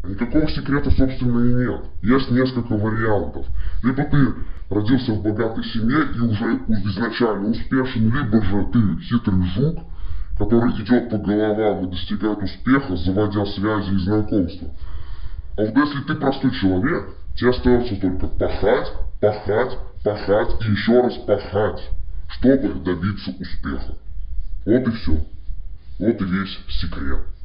А никакого секрета, собственно, и нет. Есть несколько вариантов. Либо ты родился в богатой семье и уже изначально успешен, либо же ты хитрый жук, который идет по головам и достигает успеха, заводя связи и знакомства. А вот если ты простой человек, тебе остается только пахать, пахать, пахать и еще раз пахать, чтобы добиться успеха. Вот и все. Вот и весь секрет.